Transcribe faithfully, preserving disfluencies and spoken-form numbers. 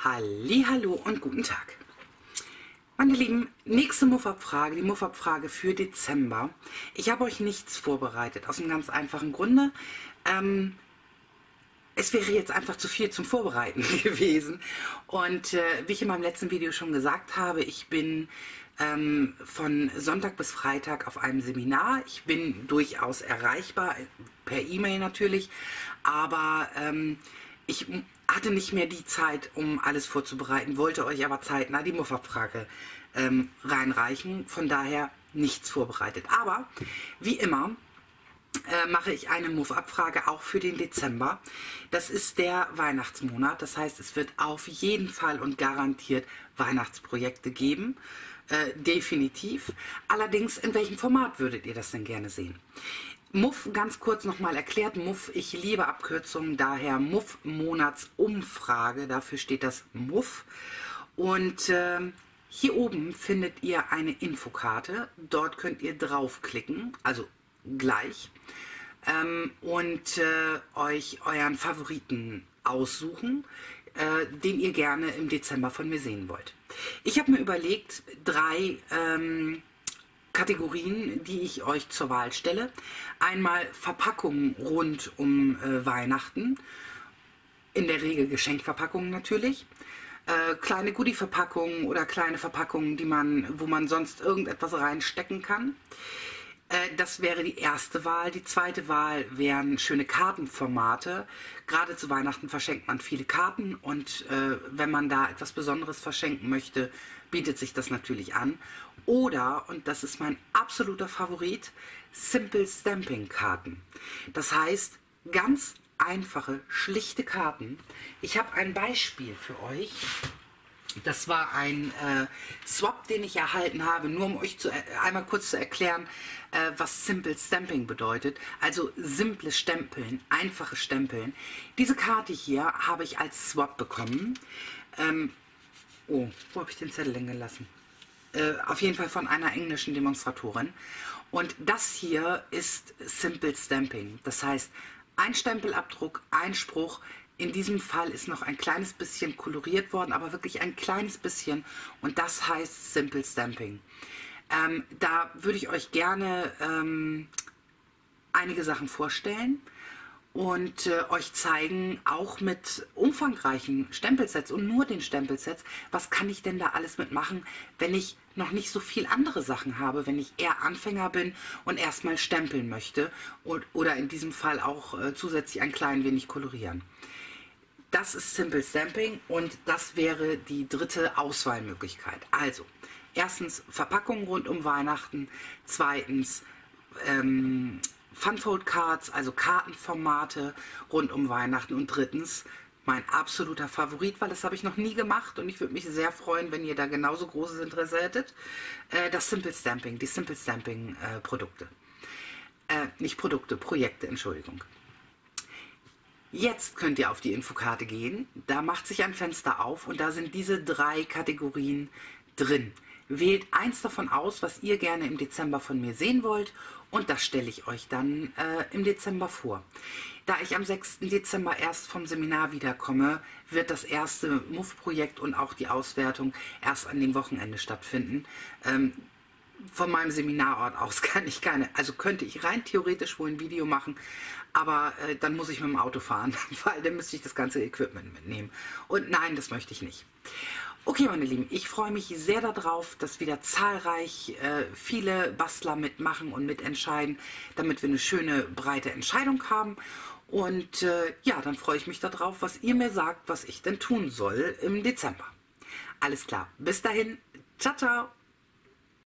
Hallihallo und guten Tag. Meine Lieben, nächste Muffabfrage, die Muffabfrage für Dezember. Ich habe euch nichts vorbereitet, aus einem ganz einfachen Grunde. Ähm, es wäre jetzt einfach zu viel zum Vorbereiten gewesen. Und äh, wie ich in meinem letzten Video schon gesagt habe, ich bin ähm, von Sonntag bis Freitag auf einem Seminar. Ich bin durchaus erreichbar, per E-Mail natürlich, aber ähm, ich hatte nicht mehr die Zeit, um alles vorzubereiten, wollte euch aber zeitnah die Muffabfrage ähm, reinreichen, von daher nichts vorbereitet. Aber wie immer äh, mache ich eine Muffabfrage auch für den Dezember. Das ist der Weihnachtsmonat, das heißt, es wird auf jeden Fall und garantiert Weihnachtsprojekte geben. Äh, definitiv. Allerdings, in welchem Format würdet ihr das denn gerne sehen? Muff, ganz kurz nochmal erklärt, Muff, ich liebe Abkürzungen, daher Muff-Monatsumfrage, dafür steht das Muff. Und äh, hier oben findet ihr eine Infokarte, dort könnt ihr draufklicken, also gleich, ähm, und äh, euch euren Favoriten aussuchen, äh, den ihr gerne im Dezember von mir sehen wollt. Ich habe mir überlegt, drei ähm, Kategorien, die ich euch zur Wahl stelle. Einmal Verpackungen rund um äh, Weihnachten, in der Regel Geschenkverpackungen natürlich, äh, kleine Goodie-Verpackungen oder kleine Verpackungen, die man, wo man sonst irgendetwas reinstecken kann. Äh, das wäre die erste Wahl. Die zweite Wahl wären schöne Kartenformate. Gerade zu Weihnachten verschenkt man viele Karten und äh, wenn man da etwas Besonderes verschenken möchte, bietet sich das natürlich an. Oder, und das ist mein absoluter Favorit, Simple Stamping Karten. Das heißt, ganz einfache, schlichte Karten. Ich habe ein Beispiel für euch. Das war ein äh, Swap, den ich erhalten habe, nur um euch zu, äh, einmal kurz zu erklären, äh, was Simple Stamping bedeutet. Also simples Stempeln, einfache Stempeln. Diese Karte hier habe ich als Swap bekommen. Ähm, oh, wo habe ich den Zettel denn gelassen? Äh, auf jeden Fall von einer englischen Demonstratorin. Und das hier ist Simple Stamping. Das heißt, ein Stempelabdruck, ein Spruch. In diesem Fall ist noch ein kleines bisschen koloriert worden, aber wirklich ein kleines bisschen. Und das heißt Simple Stamping. Ähm, da würde ich euch gerne ähm, einige Sachen vorstellen und äh, euch zeigen, auch mit umfangreichen Stempelsets und nur den Stempelsets, was kann ich denn da alles mitmachen, wenn ich noch nicht so viel andere Sachen habe, wenn ich eher Anfänger bin und erstmal stempeln möchte und, oder in diesem Fall auch äh, zusätzlich ein klein wenig kolorieren. Das ist Simple Stamping und das wäre die dritte Auswahlmöglichkeit. Also, erstens Verpackungen rund um Weihnachten, zweitens ähm, Funfold Cards, also Kartenformate rund um Weihnachten und drittens mein absoluter Favorit, weil das habe ich noch nie gemacht und ich würde mich sehr freuen, wenn ihr da genauso großes Interesse hättet, äh, das Simple Stamping, die Simple Stamping äh, Produkte. Äh, nicht Produkte, Projekte, Entschuldigung. Jetzt könnt ihr auf die Infokarte gehen, da macht sich ein Fenster auf und da sind diese drei Kategorien drin. Wählt eins davon aus, was ihr gerne im Dezember von mir sehen wollt und das stelle ich euch dann äh, im Dezember vor. Da ich am sechsten Dezember erst vom Seminar wiederkomme, wird das erste Muff-Projekt und auch die Auswertung erst an dem Wochenende stattfinden. Ähm, von meinem Seminarort aus kann ich keine, also könnte ich rein theoretisch wohl ein Video machen, aber äh, dann muss ich mit dem Auto fahren, weil dann müsste ich das ganze Equipment mitnehmen. Und nein, das möchte ich nicht. Okay, meine Lieben, ich freue mich sehr darauf, dass wieder zahlreich äh, viele Bastler mitmachen und mitentscheiden, damit wir eine schöne, breite Entscheidung haben. Und äh, ja, dann freue ich mich darauf, was ihr mir sagt, was ich denn tun soll im Dezember. Alles klar, bis dahin, ciao, ciao!